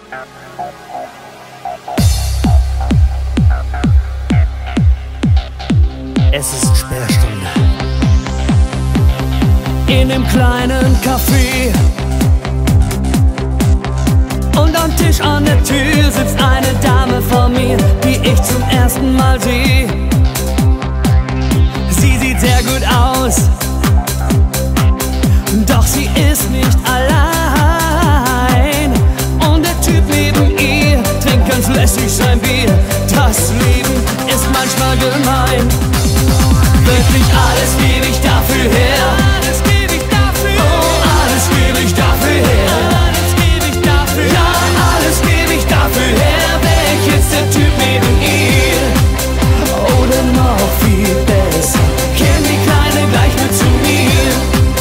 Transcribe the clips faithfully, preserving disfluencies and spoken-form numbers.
Es ist Sperrstunde. In dem kleinen Café. Und am Tisch an der Tür sitzt eine Dame vor mir, die ich zum ersten Mal sehe. Sie sieht sehr gut aus, doch sie ist nicht allein. Und der Typ neben ihr trinkt ganz lässig sein Bier. Das Leben ist manchmal gemein. Wirklich alles gebe ich dafür her. Alles gebe ich dafür. Oh, alles gebe ich dafür her. Alles gebe ich dafür. Ja, alles gebe ich dafür her. Wär ich jetzt der Typ neben ihr? Oder noch viel besser, käme die Kleine gleich mit zu mir.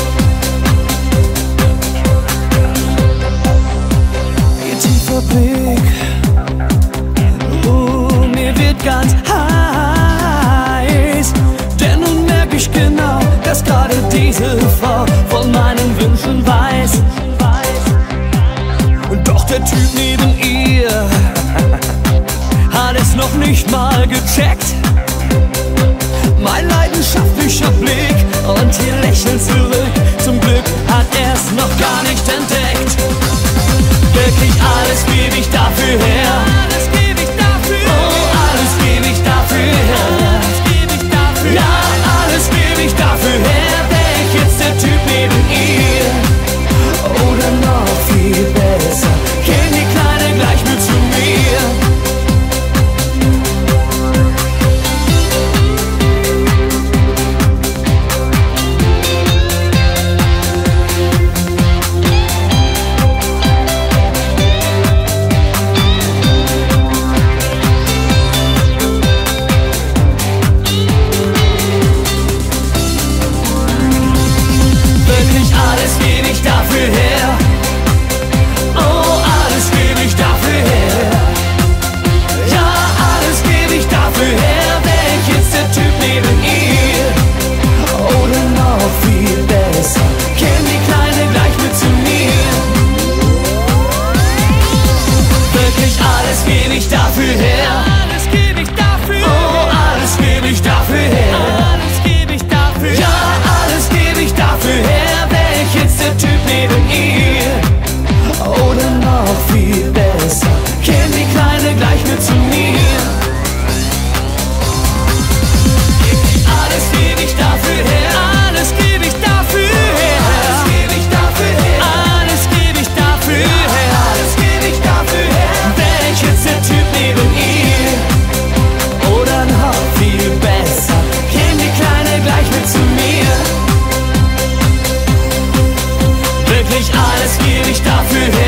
Ihr tiefer Blick, uh, mir wird ganz heiß. Denn nun merke ich genau, dass gerade diese Frau von meinen Wünschen weiß. Und doch der Typ neben ihr hat es noch nicht mal gecheckt. Mein leidenschaftlicher Blick und ihr Lächeln zurück. Zum Glück hat er's noch gar nicht entdeckt. Wirklich alles gebe ich dafür her. Alles gebe ich dafür. Oh, alles gebe ich dafür her. Alles gebe ich dafür. Ja, alles gebe ich dafür her. Wär ich jetzt der Typ neben ihr? Oder noch viel besser, käme die Kleine gleich mit zu mir. Alles gebe ich dafür her. Oh, alles gebe ich dafür her. Ja, alles gebe ich dafür her. Wär ich jetzt der Typ neben ihr? Oder noch viel besser, käme die Kleine gleich mit zu mir. Wirklich alles gebe ich dafür her. Alles gebe ich dafür. Oh, alles gebe ich dafür her. Alles gebe ich dafür. Ja, alles gebe ich dafür her. Jetzt der Typ neben ihr? Oder noch viel besser, käme die Kleine gleich mit zu mir. Alles gebe ich dafür her. Alles gebe ich dafür her. Alles gebe ich dafür her. Alles gebe ich dafür her. Alles gebe ich dafür her. Wär ich jetzt der Typ neben ihr? Oder noch viel besser, käme die Kleine gleich mit zu mir. Wirklich alles gebe ich dafür her.